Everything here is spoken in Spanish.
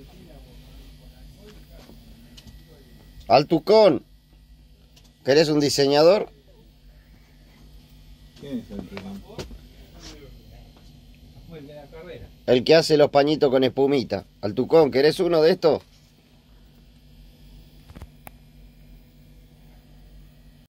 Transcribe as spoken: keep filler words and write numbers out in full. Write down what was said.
Altucón, ¿querés un diseñador? ¿Quién es Altucón? El que hace los pañitos con espumita. Altucón, ¿querés uno de estos?